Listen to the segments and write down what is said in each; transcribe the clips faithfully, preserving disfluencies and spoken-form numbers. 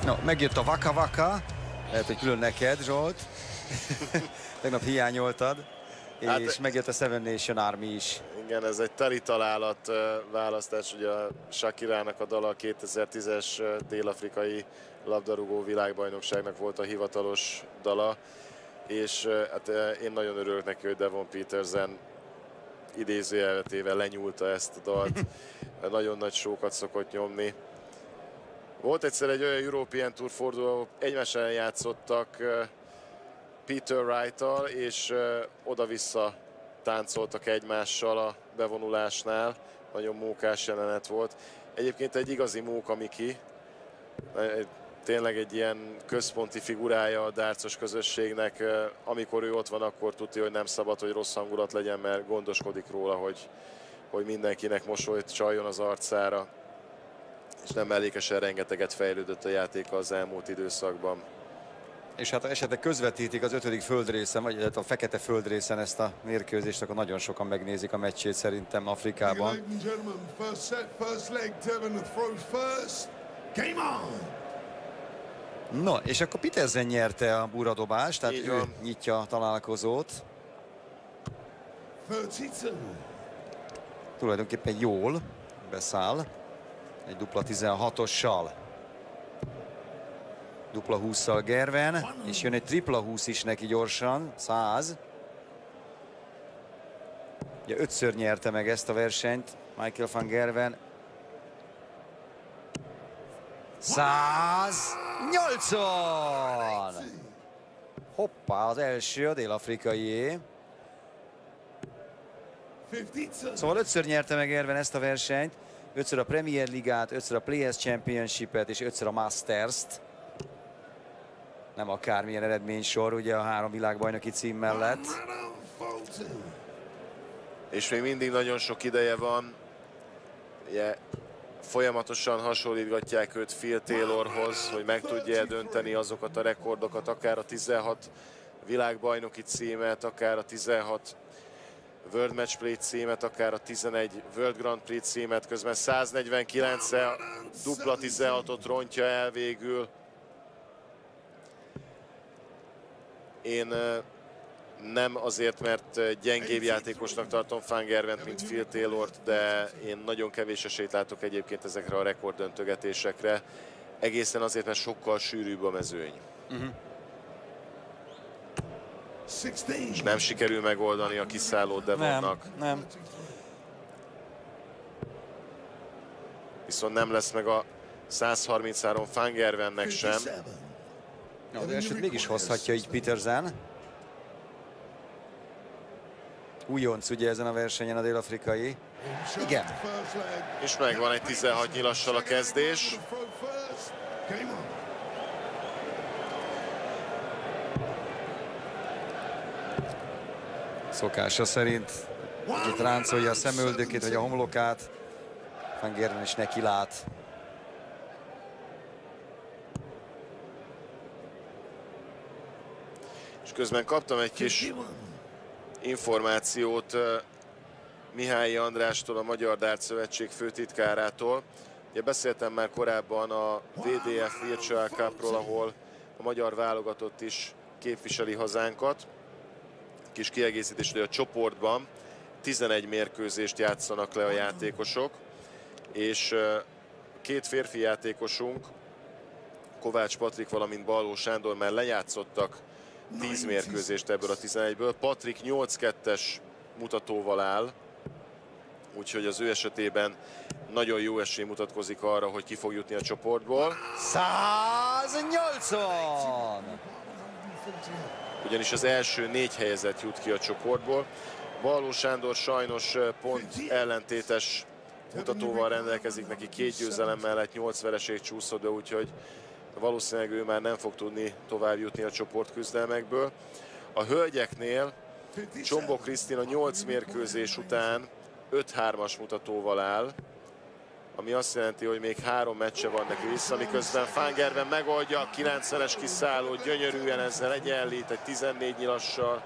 No, megjött a Vaka Vaka, lehet, hogy külön neked, Zsolt. Tegnap hiányoltad, hát, és megjött a Seven Nation Army is. Igen, ez egy teli találat választás, ugye a Shakirának a dala a kétezer-tízes dél-afrikai labdarúgó világbajnokságnak volt a hivatalos dala, és hát én nagyon örülök neki, hogy Devon Petersen idézőjelvetével lenyúlta ezt a dalt. Nagyon nagy sókat szokott nyomni. Volt egyszer egy olyan European Tour forduló, ahol egymás ellen játszottak Peter Wright-tal, és oda-vissza táncoltak egymással a bevonulásnál. Nagyon mókás jelenet volt. Egyébként egy igazi móka Miki. Tényleg egy ilyen központi figurája a dárcos közösségnek. Amikor ő ott van, akkor tudja, hogy nem szabad, hogy rossz hangulat legyen, mert gondoskodik róla, hogy, hogy mindenkinek mosolyt csaljon az arcára. És nem mellékesen rengeteget fejlődött a játéka az elmúlt időszakban. És hát ha esetleg közvetítik az ötödik földrészen, vagy a fekete földrészen ezt a mérkőzést, akkor nagyon sokan megnézik a meccsét szerintem Afrikában. No, és akkor Petersen nyerte a buradobást, tehát ő nyitja a találkozót. Tulajdonképpen jól beszáll. Egy dupla tizenhatossal. Dupla hússzal Gerwen, és jön egy tripla húsz is neki gyorsan, száz. Ugye ötször nyerte meg ezt a versenyt Michael van Gerwen. száznyolcvan! Hoppá, az első a dél-afrikaié. Szóval ötször nyerte meg Gerwen ezt a versenyt. Ötször a Premier Ligát, ötször a Players Championship-et és ötször a Masters-t. Nem akármilyen eredménysor, ugye a három világbajnoki cím mellett. És még mindig nagyon sok ideje van. Ugye, folyamatosan hasonlítgatják őt Phil Taylorhoz, hogy meg tudja dönteni azokat a rekordokat, akár a tizenhat világbajnoki címet, akár a tizenhat World Match Play címet, akár a tizenegy World Grand Prix címet, közben száznegyvenkilenc-e dupla tizenhatot rontja el végül. Én nem azért, mert gyengébb játékosnak tartom Van Gerwent, mint Phil Taylort, de én nagyon kevés esélyt látok egyébként ezekre a rekorddöntögetésekre. Egészen azért, mert sokkal sűrűbb a mezőny. Uh-huh. És nem sikerül megoldani a kiszálló Devonnak. Nem, nem. Viszont nem lesz meg a száz harminchárom Van Gerwennek sem. Ja, de elsőt mégis hozhatja így Petersen. Újonc ugye ezen a versenyen a dél-afrikai. Igen. És megvan egy tizenhat nyilassal a kezdés. Szokása szerint itt ráncolja a szemöldökét vagy a homlokát. Van Gerwen is neki lát. És közben kaptam egy kis információt uh, Mihályi Andrástól, a Magyar Dart Szövetség főtitkárától. Ugye beszéltem már korábban a vé dé ef Virtual Cupról, ahol a magyar válogatott is képviseli hazánkat. Kis kiegészítés, hogy a csoportban tizenegy mérkőzést játszanak le a játékosok, és uh, két férfi játékosunk, Kovács Patrik, valamint Balló Sándor már lejátszottak tíz mérkőzést ebből a tizenegyből. Patrik nyolc kettes mutatóval áll, úgyhogy az ő esetében nagyon jó esély mutatkozik arra, hogy ki fog jutni a csoportból. száznyolcvan! Ugyanis az első négy helyezett jut ki a csoportból. Balló Sándor sajnos pont ellentétes mutatóval rendelkezik, neki két győzelem mellett nyolc vereség csúszott be, úgyhogy valószínűleg ő már nem fog tudni tovább jutni a csoportküzdelmekből. A hölgyeknél Csombó Krisztina nyolc mérkőzés után öt hármas mutatóval áll, ami azt jelenti, hogy még három meccse van neki vissza, miközben Van Gerwen megoldja a kilencvenes kiszállót, gyönyörűen ezzel egyenlít egy tizennégy nyilassal.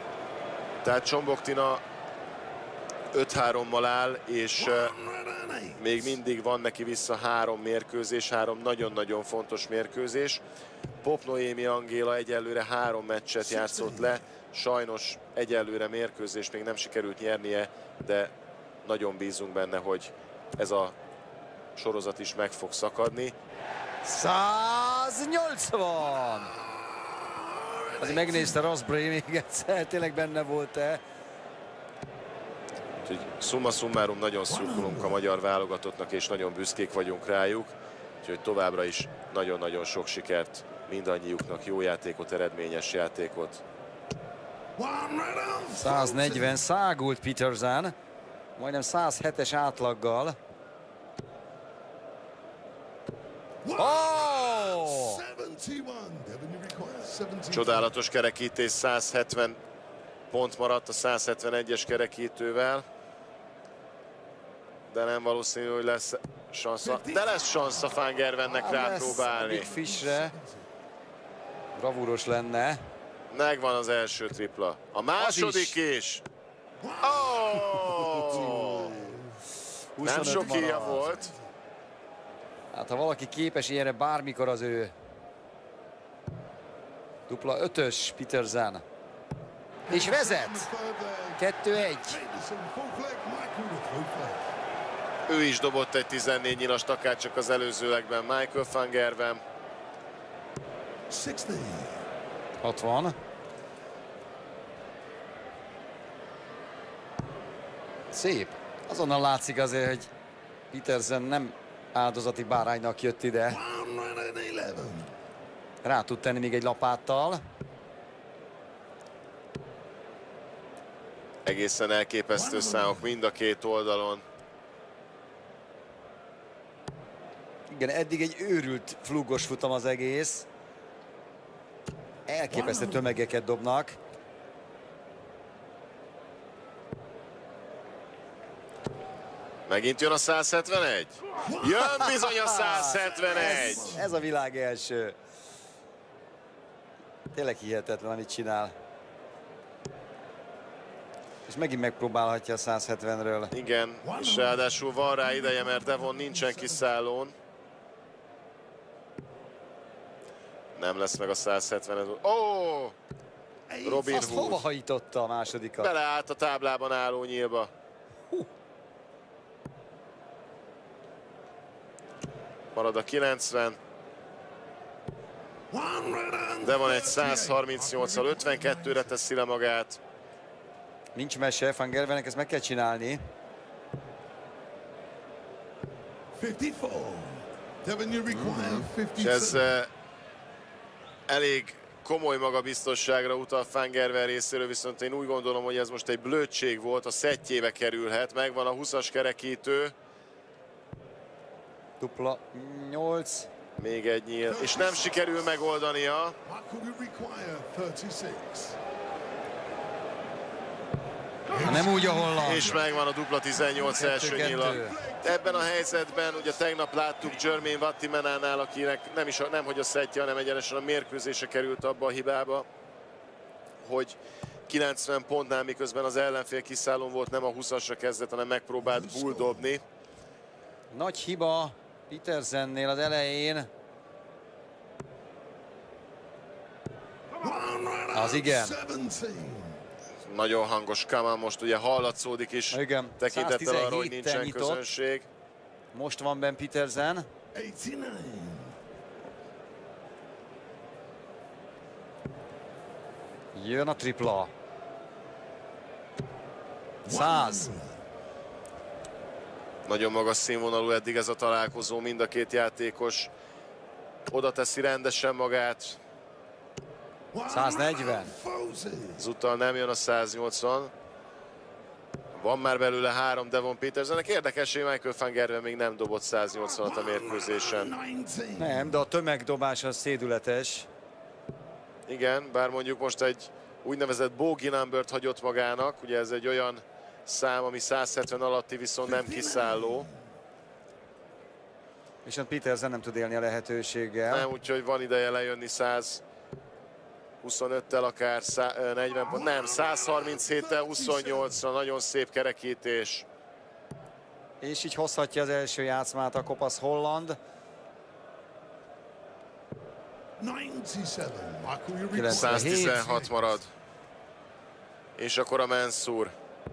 Tehát Csombó Krisztina öt hárommal áll, és még mindig van neki vissza három mérkőzés, három nagyon-nagyon fontos mérkőzés. Pop Noémi Angéla egyelőre három meccset játszott le, sajnos egyelőre mérkőzést még nem sikerült nyernie, de nagyon bízunk benne, hogy ez a sorozat is meg fog szakadni. száznyolcvan! Azért megnézte Rosbury még egyszer, tényleg benne volt-e? Úgyhogy summa summarum nagyon szurkolunk a magyar válogatottnak, és nagyon büszkék vagyunk rájuk. Úgyhogy továbbra is nagyon-nagyon sok sikert mindannyiuknak, jó játékot, eredményes játékot. száznegyven szágult Petersen, majdnem száz hetes átlaggal. Oh! Csodálatos kerekítés, száz hetven pont maradt a száz hetvenegyes kerekítővel. De nem valószínű, hogy lesz sansza. De lesz sansza Van Gerwennek rápróbálni. Big Fishre. Bravúros lenne. Megvan az első tripla. A második is. Oh! Nem sok íja volt. Hát ha valaki képes ilyenre bármikor, az ő. Dupla ötös Petersen. És vezet. kettő egy. Ő is dobott egy tizennégy nyilast, akár csak az előzőlegben Michael Van Gerwen. hatvan. Szép. Azonnal látszik azért, hogy Petersen nem áldozati báránynak jött ide. Rá tud tenni még egy lapáttal. Egészen elképesztő számok mind a két oldalon. Igen, eddig egy őrült flugos futam az egész. Elképesztő tömegeket dobnak. Megint jön a száz hetvenegy? Jön bizony a száz hetvenegy! Ez, ez a világ első. Tényleg hihetetlen, amit csinál. És megint megpróbálhatja a száz hetvenről. Igen, és ráadásul van rá ideje, mert Devon nincsen kiszállón. Nem lesz meg a száz hetven. Ó! Oh! Robin Azt Hood. hova hajította a másodikat? Beleállt a táblában álló nyílba. Hú. Marad a kilencven. De van egy száz harmincnyolccal ötvenkettőre teszi le magát. Nincs mese, Van Gerwennek ezt meg kell csinálni. És ez uh, elég komoly magabiztosságra utal Van Gerwen részéről, viszont én úgy gondolom, hogy ez most egy blödség volt, a szettjébe kerülhet, megvan a húszas kerekítő. Dupla nyolc. Még egy nyíl, és nem sikerül megoldania. Ha nem úgy, ahol van. És megvan a dupla tizennyolc első nyíla. Ebben a helyzetben ugye tegnap láttuk Jermaine Wattimenánál, akinek nem is a, nem hogy a szettje, hanem egyenesen a mérkőzése került abba a hibába, hogy kilencven pontnál, miközben az ellenfél kiszállón volt, nem a húszasra kezdett, hanem megpróbált bulldobni. Nagy hiba Petersennél az elején. Az igen. Nagyon hangos Kaman most ugye hallatszódik is, Igen. tekintettel arra, hogy nincsen nyitott. közönség. Most van benn Petersen. Jön a tripla. száz. Nagyon magas színvonalú eddig ez a találkozó, mind a két játékos oda teszi rendesen magát. száznegyven. Ezúttal nem jön a száznyolcvan. Van már belőle három Devon Petersennek. Érdekes, hogy Michael Van Gerwen még nem dobott száznyolcvanat a mérkőzésen. Nem, de a tömegdobás az szédületes. Igen, bár mondjuk most egy úgynevezett bogey numbert hagyott magának. Ugye ez egy olyan szám, ami száz hetven alatti, viszont nem kiszálló. Viszont Petersen nem tud élni a lehetőséggel. Nem, úgyhogy van ideje lejönni száz huszonöttel, akár negyven pont, nem, száz harminchéttel huszonnyolcra, nagyon szép kerekítés. És így hozhatja az első játszmát a kopasz holland. száztizenhat marad. És akkor a Mansour.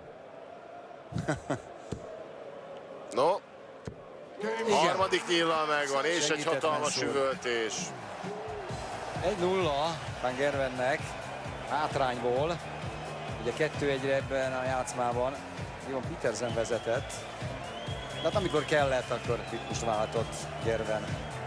No. Igen. Harmadik nyíllal megvan, és segített egy hatalmas Mansour. Üvöltés. egy nulla Van Gerwennek hátrányból. Ugye kettő egyre ebben a játszmában Leon Petersen vezetett. De hát amikor kellett, akkor ritmust váltott Gerwen.